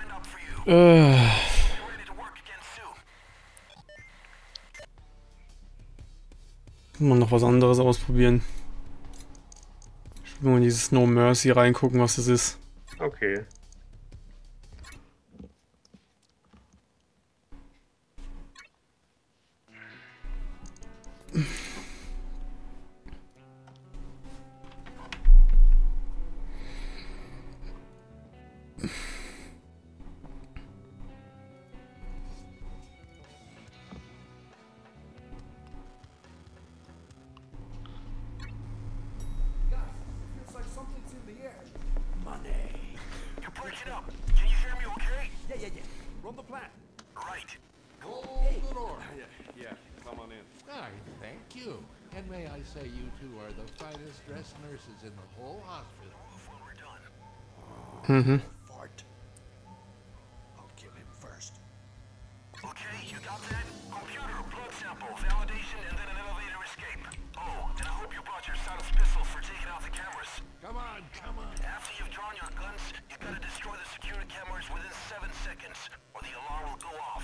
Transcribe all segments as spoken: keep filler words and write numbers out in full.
Äh. Mal noch was anderes ausprobieren. Ich will mal in dieses No Mercy reingucken, was das ist. Okay. Say you two are the finest dressed nurses in the whole hospital. Before we're done. Mhm. Fart. I'll kill him first. Okay, you got that? Computer, blood sample, validation, and then an elevator escape. Oh, and I hope you brought your silenced pistol for taking out the cameras. Come on, come on. After you've drawn your guns, you gotta destroy the security cameras within seven seconds, or the alarm will go off.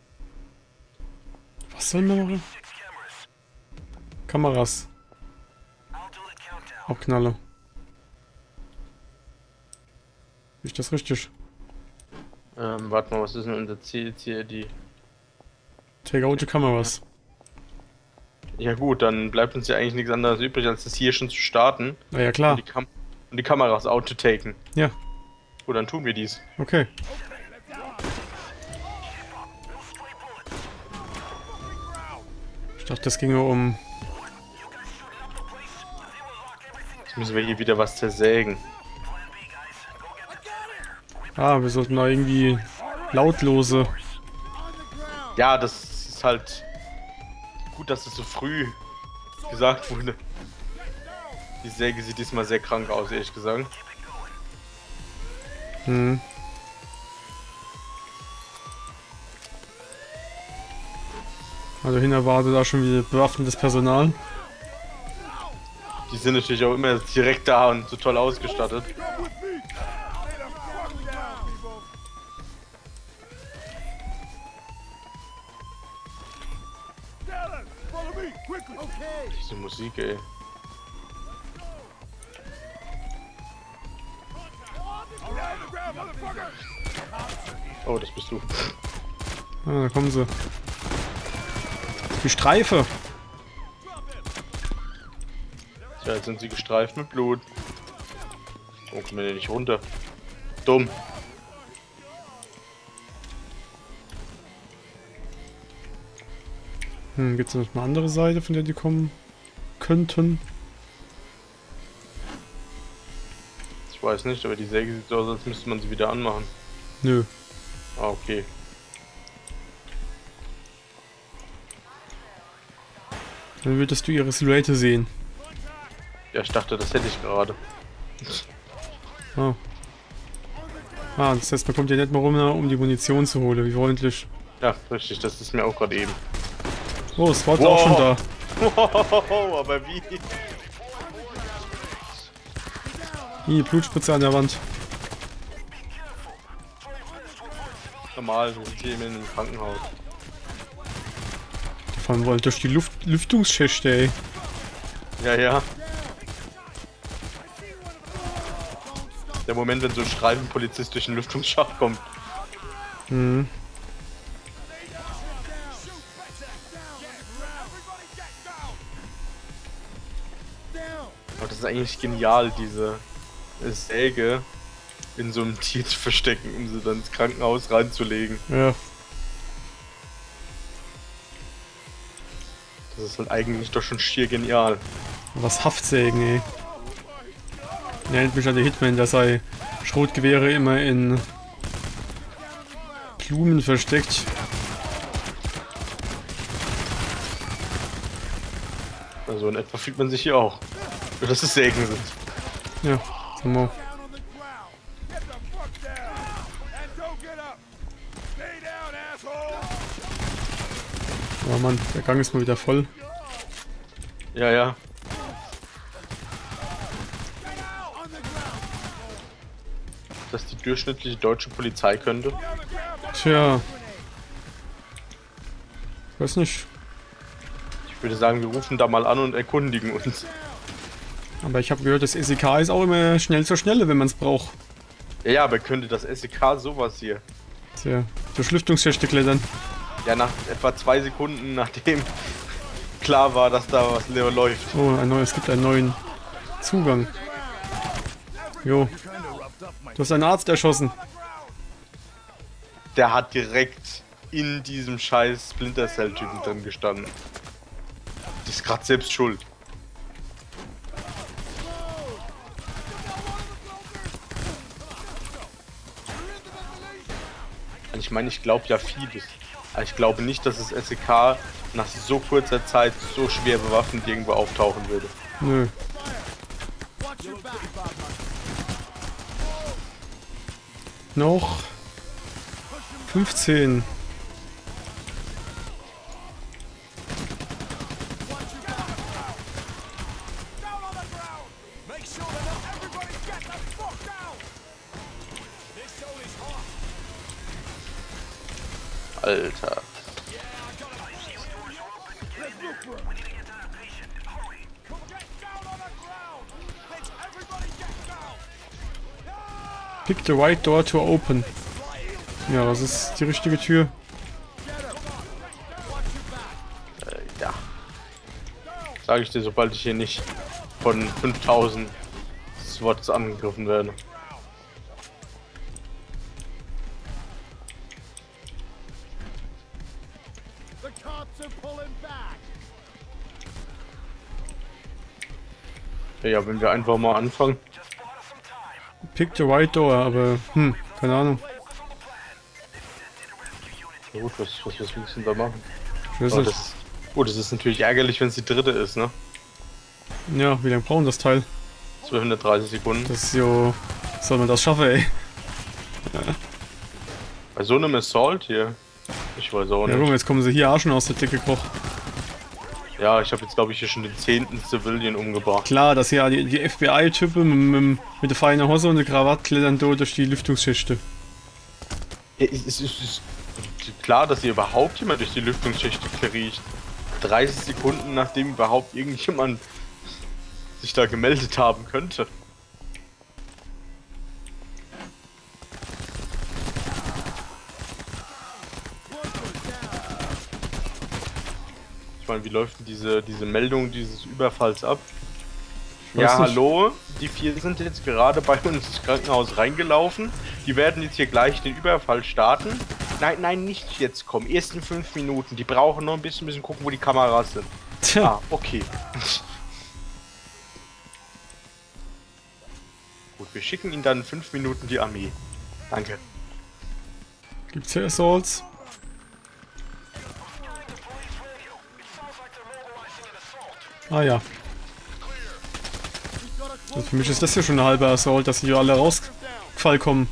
Was sollen wir machen? Six cameras. Kameras. I'll do the countdown. Abknalle. Ist das richtig? Ähm, warte mal, was ist denn unser Ziel jetzt hier? Die. Take out the cameras. Ja gut, dann bleibt uns ja eigentlich nichts anderes übrig, als das hier schon zu starten. Na ja, klar. Und die, Kam und die Kameras out to taken. Ja. Gut, dann tun wir dies. Okay. Ich dachte, das ginge um... Jetzt müssen wir hier wieder was zersägen. Ah, wir sollten da irgendwie lautlose... Ja, das ist halt gut, dass es so früh gesagt wurde. Die Säge sieht diesmal sehr krank aus, ehrlich gesagt. Hm. Also hin erwartet da schon wieder bewaffnetes Personal. Die sind natürlich auch immer direkt da und so toll ausgestattet. Diese Musik, ey. Oh, das bist du. Ah, da kommen sie. Die Streife. Tja, jetzt sind sie gestreift mit Blut. Oh, kommen wir denn nicht runter? Dumm. Hm, gibt es noch eine andere Seite, von der die kommen könnten? Ich weiß nicht, aber die Säge sieht so aus, als müsste man sie wieder anmachen. Nö. Ah, okay. Dann würdest du ihre Silhouette sehen. Ja, ich dachte, das hätte ich gerade. Oh. Ah, das heißt, man kommt ja nicht mal rum, um die Munition zu holen. Wie freundlich. Ja, richtig, das ist mir auch gerade eben. Oh, das war auch schon da. Wow, aber wie? Hier, Blutspritze an der Wand. Normal, wir sind hier in einem Krankenhaus. Die fahren wollen durch die Luft Lüftungsschächte, ey. Ja, ja. Der Moment, wenn so ein Streifenpolizist durch den Lüftungsschacht kommt. Mhm. Aber das ist eigentlich genial, diese Säge in so einem Tier zu verstecken, um sie dann ins Krankenhaus reinzulegen. Ja. Das ist halt eigentlich doch schon schier genial. Was Haftsägen, ey. Erinnert mich an den Hitman, der sei Schrotgewehre immer in Blumen versteckt. Also in etwa fühlt man sich hier auch. Nur dass es Sägen sind. Ja, sag mal. Oh Mann, der Gang ist mal wieder voll. Ja, ja. das die durchschnittliche deutsche Polizei könnte? Tja. Ich weiß nicht. Ich würde sagen, wir rufen da mal an und erkundigen uns. Aber ich habe gehört, das S E K ist auch immer schnell zur Schnelle, wenn man es braucht. Ja, ja, aber könnte das S E K sowas hier? Tja, durch Lüftungsschächte klettern. Ja, nach etwa zwei Sekunden, nachdem klar war, dass da was läuft. Oh, ein neues, es gibt einen neuen Zugang. Jo. Du hast einen Arzt erschossen. Der hat direkt in diesem scheiß Splinter Cell-Typen drin gestanden. Die ist gerade selbst schuld. Ich meine, ich glaube ja vieles. Aber ich glaube nicht, dass das S E K nach so kurzer Zeit so schwer bewaffnet irgendwo auftauchen würde. Nö. Noch fünfzehn. Alter. Pick the right door to open. Ja, das ist die richtige Tür. Äh, ja. Sage ich dir, sobald ich hier nicht von fünftausend SWATs angegriffen werde. Ja, wenn wir einfach mal anfangen. Pick the right door, aber hm, keine Ahnung. Ja gut, was, was, was müssen wir da machen? Ich weiß Oh, nicht. das ist, oh, das ist natürlich ärgerlich, wenn es die dritte ist, ne? Ja, wie lange brauchen das Teil? zweihundertdreißig Sekunden. Das ist jo. Soll man das schaffen, ey? Bei so einem Assault hier. Ich weiß auch Ja, nicht. guck mal, jetzt kommen sie hier auch schon aus der Dicke gekrochen. Ja, ich habe jetzt glaube ich hier schon den zehnten Civilian umgebracht. Klar, dass hier die, die F B I-Typen mit, mit, mit der feinen Hose und der Krawatte klettern da durch die Lüftungsschächte. Ja, es, es, es ist klar, dass hier überhaupt jemand durch die Lüftungsschicht kriecht. dreißig Sekunden nachdem überhaupt irgendjemand sich da gemeldet haben könnte. Ich meine, wie läuft denn diese, diese Meldung dieses Überfalls ab? Ich weiß Ja, nicht. hallo, die vier sind jetzt gerade bei uns ins Krankenhaus reingelaufen. Die werden jetzt hier gleich den Überfall starten. Nein, nein, nicht jetzt kommen. Erst in fünf Minuten. Die brauchen noch ein bisschen, müssen gucken, wo die Kameras sind. Tja, Ah, okay. Gut, wir schicken ihnen dann in fünf Minuten die Armee. Danke. gibt's hier Assaults? Ah ja. Also für mich ist das hier schon eine halbe Assault, dass hier alle rausgefallen kommen.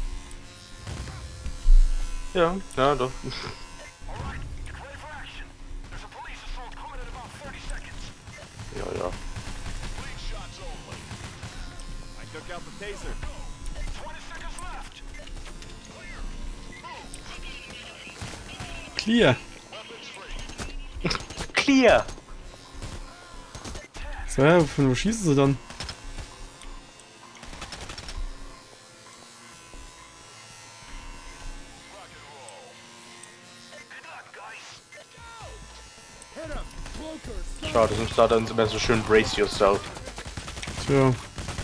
Ja, ja, doch. Ja, ja. Clear. Clear! So, ja, von wo schießen sie dann? Schade, sonst da dann immer so schön brace yourself. Tja.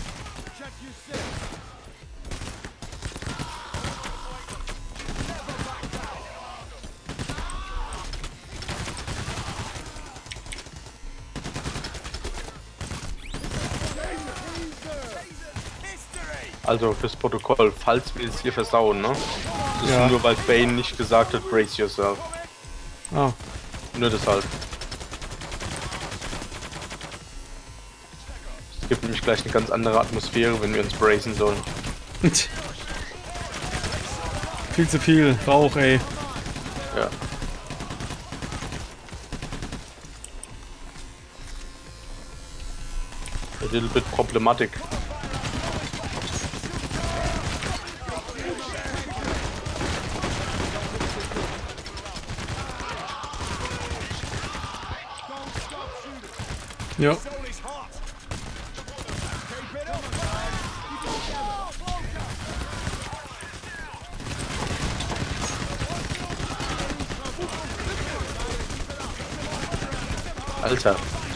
Also fürs Protokoll, falls wir es hier versauen, ne? Das Ja. ist nur, weil Bane nicht gesagt hat, brace yourself. Ah. Nur deshalb. Es gibt nämlich gleich eine ganz andere Atmosphäre, wenn wir uns bracen sollen. Viel zu viel Rauch, ey. Ja. A little bit problematic. Ja. Alter.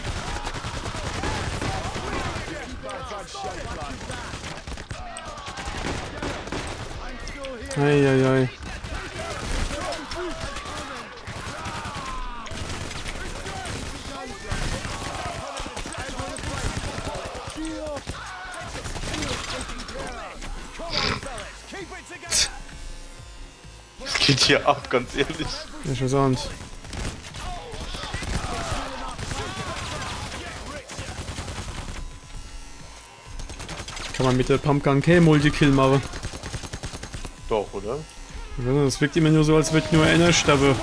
Eieiei. Was geht hier ab, ganz ehrlich? Interessant. Kann man mit der Pumpgun K Multikill machen. Doch, oder? Das wirkt immer nur so, als wird nur einer sterben.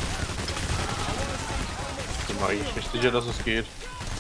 Ich bin mir eigentlich nicht sicher, dass es geht.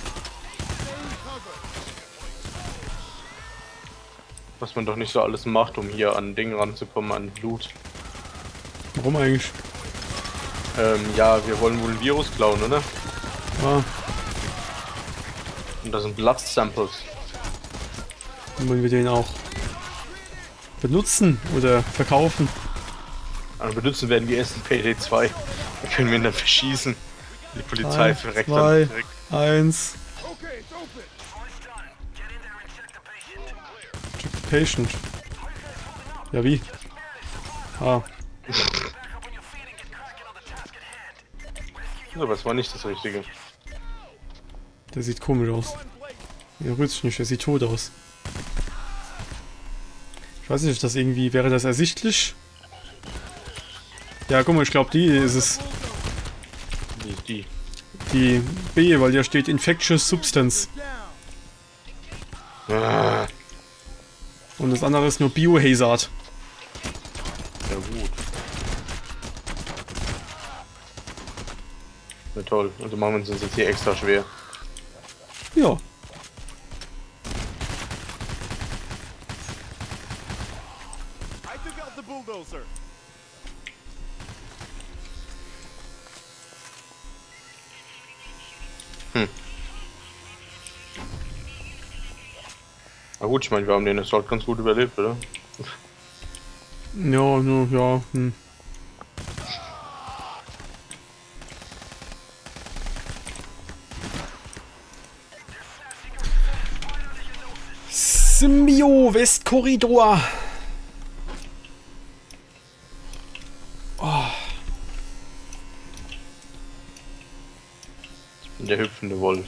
Was man doch nicht so alles macht, um hier an Ding ranzukommen, an Blut. Warum eigentlich? Ähm, ja, wir wollen wohl ein Virus klauen, oder? Ah, Und das sind Blood-Samples. dann wollen wir den auch benutzen oder verkaufen. Also benutzen werden wir erst in P D zwei. Da können wir ihn dann verschießen. Die Polizei Drei, verreckt zwei, dann direkt. eins. Check the patient. Ja, wie? Ah, Aber es war nicht das Richtige. der sieht komisch aus. Der rührt sich nicht, der sieht tot aus. Ich weiß nicht, das irgendwie, wäre das ersichtlich? Ja, guck mal, ich glaube, die ist es. Die, die. Die B, weil da steht Infectious Substance. Ah, Und das andere ist nur Biohazard. ja gut. Ja toll. Also machen wir uns das jetzt hier extra schwer. Ja. Hm. Na gut, ich meine, wir haben den Assault ganz gut überlebt, oder? Ja, no, ja, hm. Symbio Westkorridor. Oh. Der hüpfende Wolf.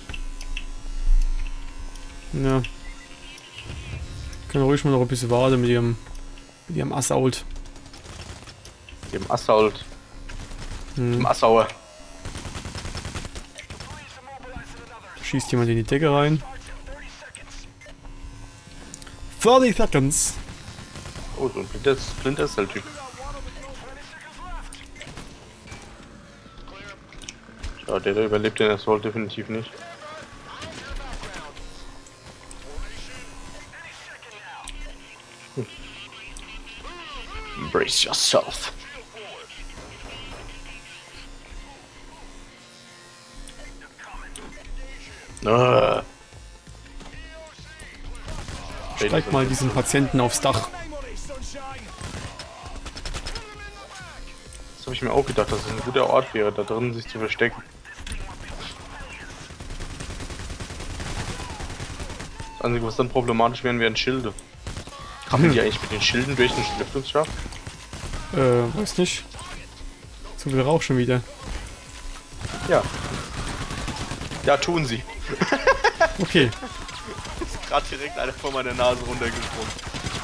Ja. Können ruhig mal noch ein bisschen warten mit ihrem mit ihrem Assault. Dem Assault. Hm. Dem Assauer. Schießt jemand in die Decke rein. thirty seconds. Oh, so ein Splinter, Splinter Cell-Typ. Ja, der, der überlebt den Assault definitiv nicht. Hm. Brace yourself. Ah. Steig mal diesen Patienten aufs Dach. Das habe ich mir auch gedacht, dass es ein guter Ort wäre, da drin sich zu verstecken. Das Einzige, was dann problematisch wären, wären Schilde. Haben Hm. die eigentlich mit den Schilden durch den Lüftungsschacht? Äh, weiß nicht. Zu viel Rauch schon wieder. Ja. Ja, tun sie. Okay. Ist gerade direkt einer vor meiner Nase runtergesprungen.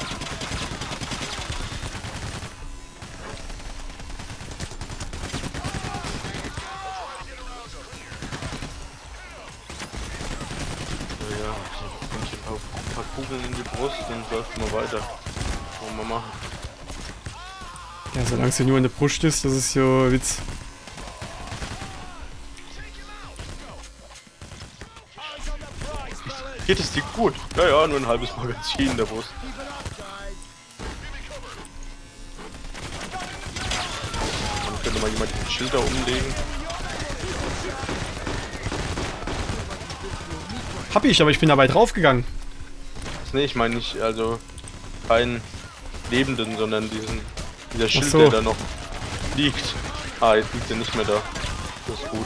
So, ja, ich ein paar, ein paar Kugeln in die Brust und läuft mal weiter. Wollen wir machen. Ja, solange es ja nur in der Brust ist, das ist ja Witz. Geht es dir gut? Ja, ja, nur ein halbes Magazin in der Brust. Dann könnte mal jemand den Schilder umlegen. Hab ich, aber ich bin dabei draufgegangen. Nee, ich meine nicht, also keinen Lebenden, sondern diesen, dieser Schild, so. der da noch liegt. Ah, jetzt liegt er nicht mehr da. Das ist gut.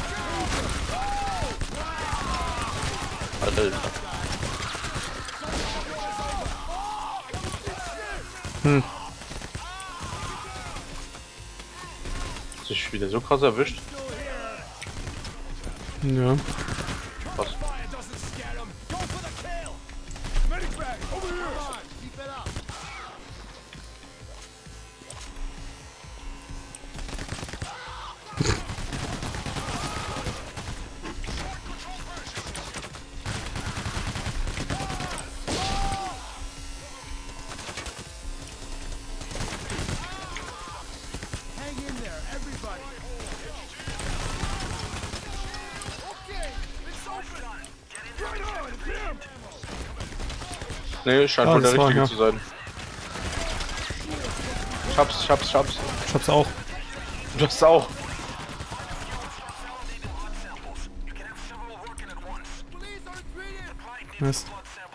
Alter. Hm. Ist sich wieder so krass erwischt? Ja. Was? Nee, scheint Ah, wohl der das war, richtige ja. zu sein. Ich hab's, ich hab's, ich hab's. Ich hab's auch. Du hast auch. Was?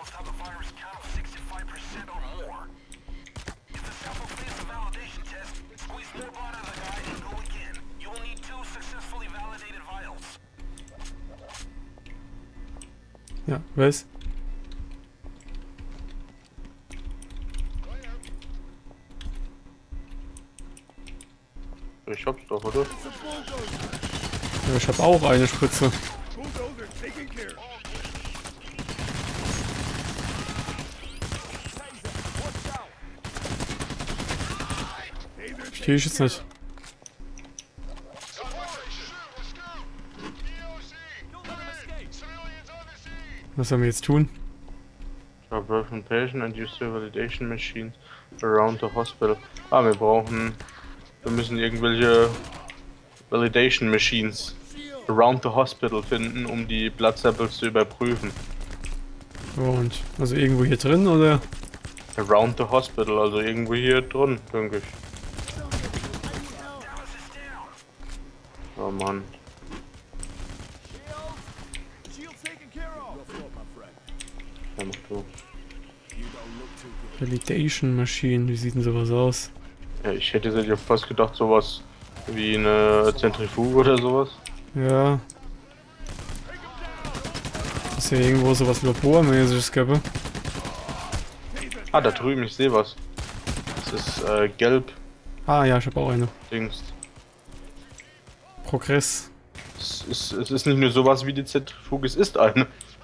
Ja, was? Ich hab's doch, oder? Ja, ich hab auch eine Spritze. Verstehe ich jetzt nicht. Was sollen wir jetzt tun? Version patient and use the validation machines around the hospital. Ah, wir brauchen... Wir müssen irgendwelche Validation Machines around the hospital finden, um die Blood Samples zu überprüfen. Und also irgendwo hier drin oder? Around the hospital, also irgendwo hier drin, denke ich. Oh Mann. Ja, mach du. Validation Machine, wie sieht denn sowas aus? Ja, ich hätte jetzt ja fast gedacht, sowas wie eine Zentrifuge oder sowas. Ja. Ist ja irgendwo sowas Labormäßiges gäbe. Ah, da drüben, ich sehe was. Das ist äh, gelb. Ah ja, ich habe auch eine. Dings. Progress. Es ist, es ist nicht nur sowas wie die Zentrifuge, es ist eine.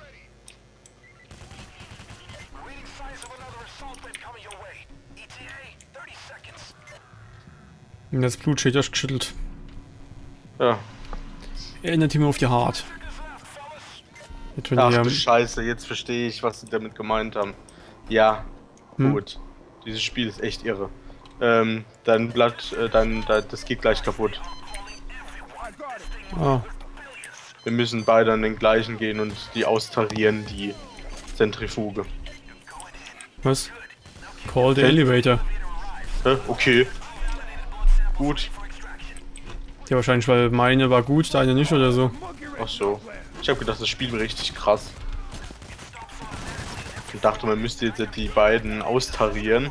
Und das Blut steht ausgeschüttelt. Ja. Erinnert ihn mir auf die Hart. Jetzt, wenn Ach die, du ähm, Scheiße, jetzt verstehe ich, was sie damit gemeint haben. Ja, Hm? gut. Dieses Spiel ist echt irre. Ähm, dein Blatt, äh, dein, dein, das geht gleich kaputt. Ah, Wir müssen beide an den gleichen gehen und die austarieren, die Zentrifuge. was? Call the elevator. Hä? Okay. Gut. Ja, wahrscheinlich, weil meine war gut, deine nicht oder so. Ach so. Ich habe gedacht, das Spiel wäre richtig krass. Ich dachte, man müsste jetzt die beiden austarieren.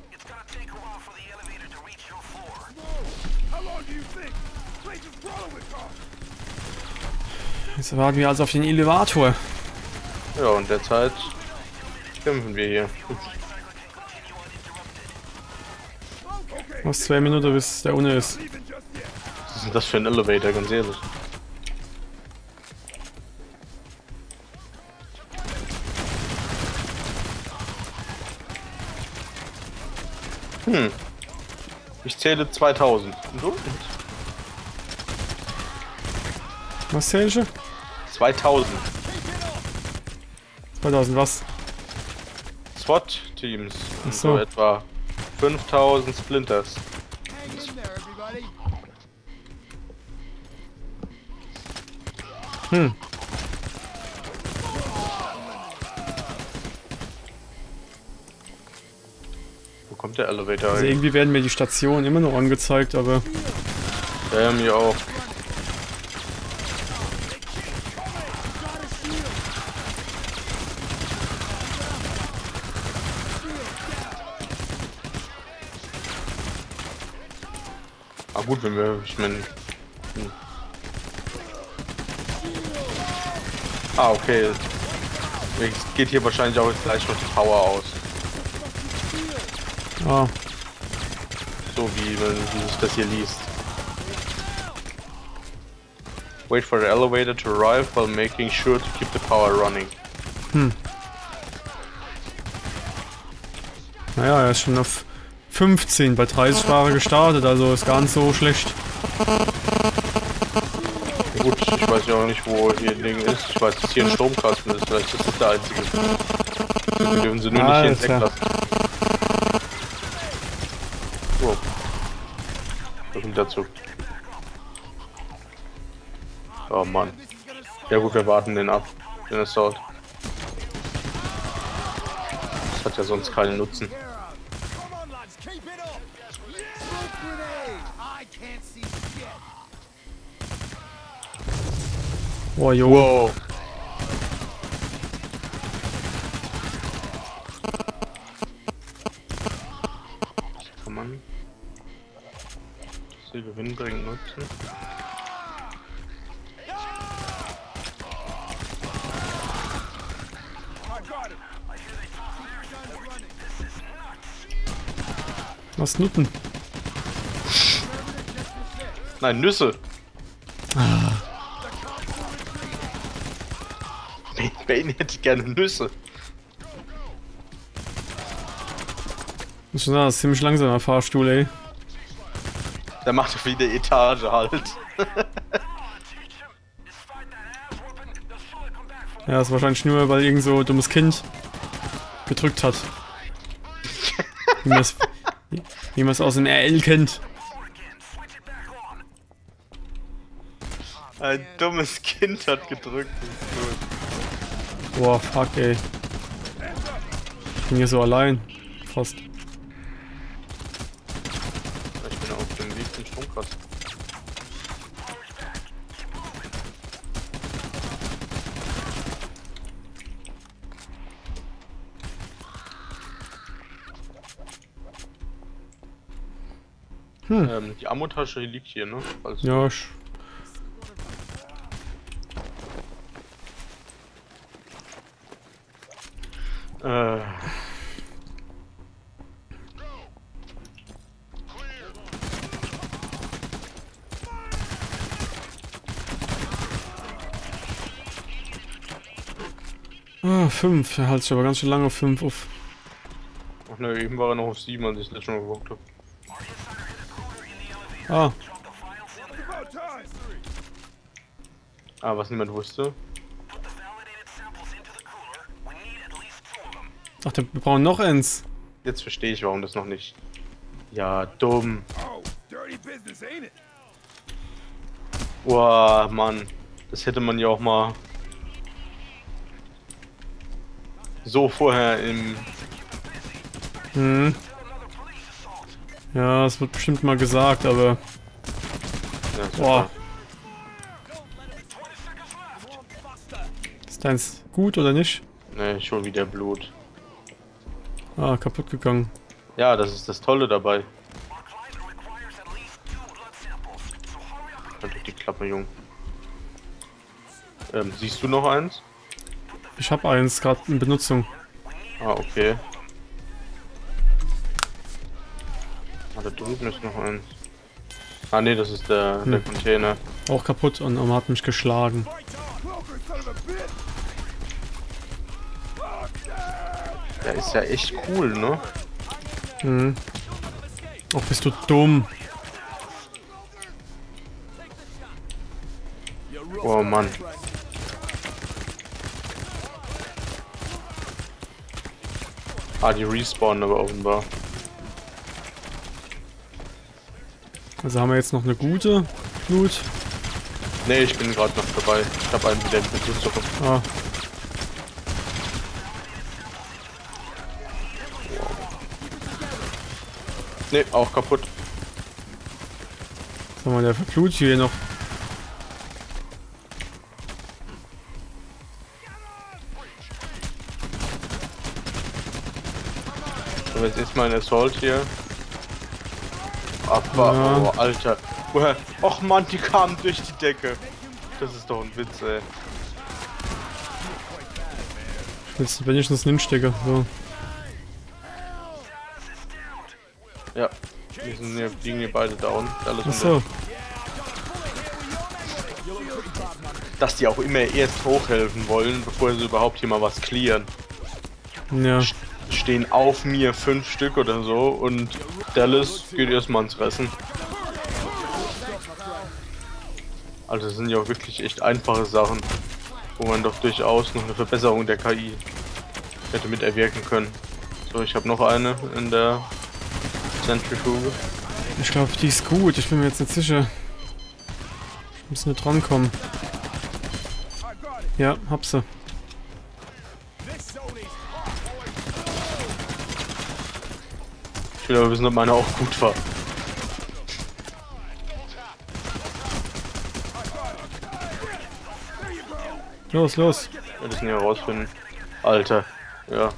Jetzt warten wir also auf den Elevator. Ja, und derzeit kämpfen wir hier. Noch zwei Minuten, bis der ohne ist. Was ist denn das für ein Elevator, ganz ehrlich? Hm. Ich zähle zweitausend. Und du? Was zählst du? zweitausend. zweitausend was? SWAT-Teams. Und Ach so. so etwa fünftausend Splinters. Hm. Wo kommt der Elevator Also hin? irgendwie werden mir die Stationen immer noch angezeigt, aber Ja, mir auch. Ah gut, wenn wir, ich meine... Hm. Ah, okay. Jetzt geht hier wahrscheinlich auch gleich noch die Power aus. Ah, So wie, wenn wie sich das hier liest. Wait for the elevator to arrive while making sure to keep the power running. hm. Naja, er ist schon auf fünfzehn bei dreißig Fahrer gestartet, also ist gar nicht so schlecht. Gut, ich weiß ja auch nicht, wo hier ein Ding ist. Ich weiß, dass hier ein Stromkasten ist. Vielleicht ist das der einzige. Wir dürfen sie nur nicht hier entdecken lassen. Wow. Was kommt dazu? Oh Mann. Ja gut, wir warten den ab. Den Assault. Das hat ja sonst keinen Nutzen. Boah, jo. Wow. Das kann man sehr gewinnbringend nutzen. Was Nutten? Nein, Nüsse. Ah. Bane hätte gerne Nüsse. Muss schon sagen, das ist ziemlich langsamer Fahrstuhl, ey. Der macht auf jede Etage halt. Ja, ist wahrscheinlich nur, weil irgend so ein dummes Kind gedrückt hat. Wie man es wie man es aus dem R L kennt. Ein dummes Kind hat gedrückt. Boah, fuck, ey. Ich bin hier so allein. Fast. Ich bin auf dem Weg zum Stromkasten. Hm. Ähm, die Ammotasche liegt hier, ne? Falls Ja, ich... Äh. Ah, fünf. Er hält sich aber ganz schön lange auf fünf auf. Ach ne, eben war er noch auf sieben, als ich das schon geguckt habe. Ah, Ah, was niemand wusste. ach, wir brauchen noch eins. Jetzt verstehe ich, warum das noch nicht. Ja, dumm. Boah, Mann. Das hätte man ja auch mal so vorher im... Hm. Ja, es wird bestimmt mal gesagt, aber... Ja, Boah. Ist deins gut oder nicht? Ne, schon wieder Blut. Ah, kaputt gegangen. Ja, das ist das Tolle dabei. Halt doch die Klappe, Jung. Ähm, siehst du noch eins? Ich habe eins gerade in Benutzung. Ah, okay. Ah, da drüben ist noch eins. Ah, ne, das ist der, der Hm. Container. Auch kaputt und er hat mich geschlagen. Der ist ja echt cool, ne? Hm. Auch bist du dumm. Oh Mann. Ah, die respawnen aber offenbar. Also haben wir jetzt noch eine gute Blut. Ne, ich bin gerade noch dabei. Ich habe einen wieder in Besitz. Ah, Ne, auch kaputt. sag mal, der verblutet hier noch. So, jetzt ist mein Assault hier. Aber, Ja. oh, Alter. Woher? Och Mann, die kamen durch die Decke. Das ist doch ein Witz, ey. Jetzt wenigstens einen Stecker. So. Ja. Die sind hier, liegen hier beide down. Alles Achso. Dass die auch immer erst hochhelfen wollen, bevor sie überhaupt hier mal was clearen. Ja. Stehen auf mir fünf Stück oder so und Dallas geht erstmal ins Fressen. Also das sind ja auch wirklich echt einfache Sachen, wo man doch durchaus noch eine Verbesserung der K I hätte mit erwirken können. So, ich habe noch eine in der Zentrifuge. Ich glaube, die ist gut. Ich bin mir jetzt nicht sicher. Ich muss nur drankommen. Ja, hab sie. Ich will aber wissen, ob meine auch gut war. Los, los. Wir müssen hier herausfinden. Alter, ja.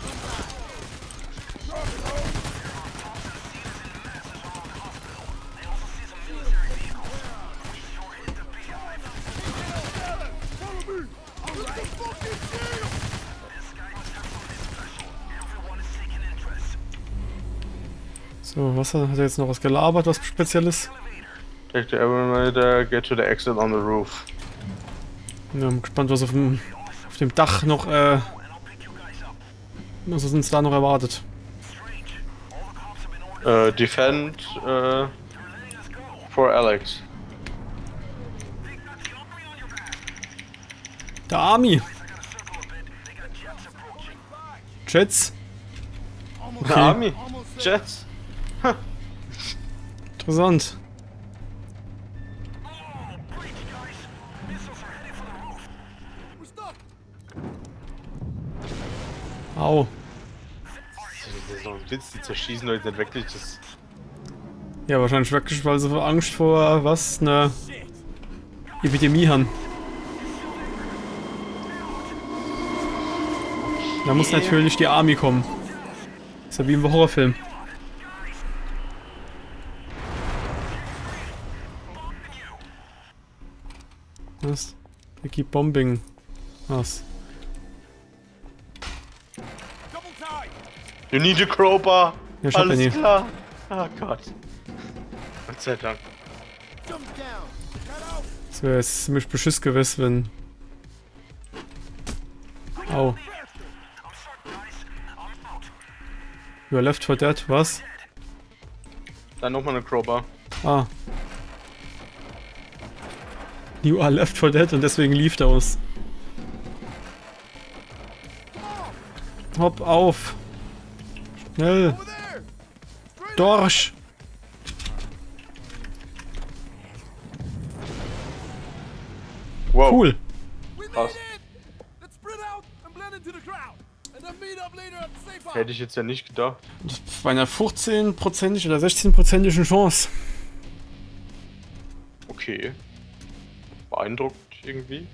So, was hat hat er jetzt noch was gelabert, was Spezielles? Take the elevator, get to the exit on the roof. Ja, bin gespannt, was auf dem, auf dem Dach noch, äh, was uns da noch erwartet. Äh, defend, äh, for Alex. Der Army. Jets. Okay. Army, Jets. Interessant. Au. Das ist doch ein Witz, die zerschießen Leute nicht wirklich. Das Ja, wahrscheinlich wirklich, weil sie vor Angst vor was? Eine Epidemie haben. Da muss natürlich die Army kommen. Ist ja wie im Horrorfilm. Was? They keep bombing. Was? You need a crowbar. Ja, ich hab Alles ja nie. klar. Oh Gott. Gott sei Dank. Das wäre jetzt ziemlich beschiss gewesen, wenn... Au. You are left for dead, was? Dann nochmal eine Crowbar. Ah. You are left for dead und deswegen lief der aus. Hopp auf. Schnell. Dorsch. Wow. Cool. Krass. Hätte ich jetzt ja nicht gedacht. Bei einer fünfzehn-prozentigen oder sechzehn-prozentigen Chance. Okay. Beeindruckt irgendwie.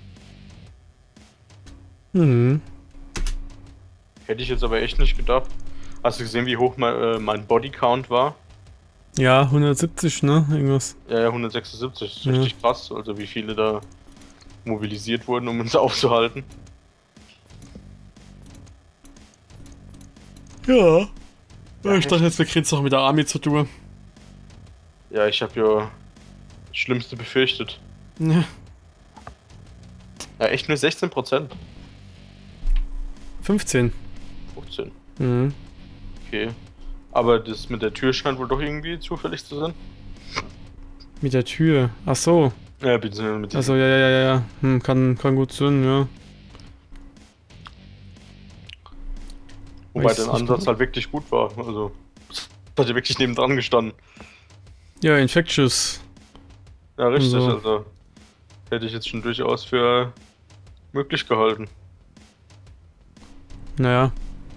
Mhm. Hätte ich jetzt aber echt nicht gedacht. Hast du gesehen, wie hoch mein, äh, mein Bodycount war? Ja, hundertsiebzig, ne? Irgendwas. Ja, ja, hundertsechsundsiebzig. Das ist Ja. richtig krass. Also wie viele da mobilisiert wurden, um uns aufzuhalten. Ja. Ja, ich dachte jetzt, wir kriegen es noch mit der Army zu tun. Ja, ich habe ja das Schlimmste befürchtet. Ja. Ja, echt nur sechzehn Prozent. fünfzehn. fünfzehn. Mhm. Okay. Aber das mit der Tür scheint wohl doch irgendwie zufällig zu sein. Mit der Tür. Ach so. Ja, beziehungsweise mit Also ja, ja, ja, ja, ja. Hm, kann, kann gut sein, ja. Wobei Weiß der nicht Ansatz genau. halt wirklich gut war. Also, das hat ja wirklich nebendran gestanden. Ja, Infectious. Ja, richtig. So. Also, hätte ich jetzt schon durchaus für möglich gehalten. Naja.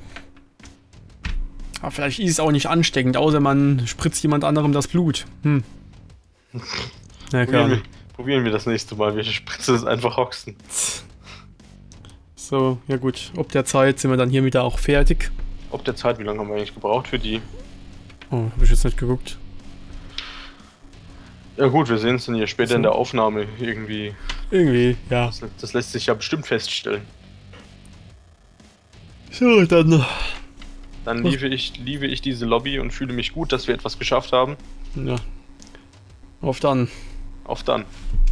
Aber vielleicht ist es auch nicht ansteckend, außer man spritzt jemand anderem das Blut. Hm. Na Probieren klar. wir, probieren wir das nächste Mal. Wir spritzen es einfach Hoxen. So, ja gut. Ob der Zeit sind wir dann hiermit auch fertig. Ob der Zeit, wie lange haben wir eigentlich gebraucht für die? Oh, habe ich jetzt nicht geguckt. Ja gut, wir sehen es dann hier später So. in der Aufnahme irgendwie. Irgendwie, ja. Das, das lässt sich ja bestimmt feststellen. So, dann. Dann liebe ich, liebe ich diese Lobby und fühle mich gut, dass wir etwas geschafft haben. Ja. Auf dann. Auf dann.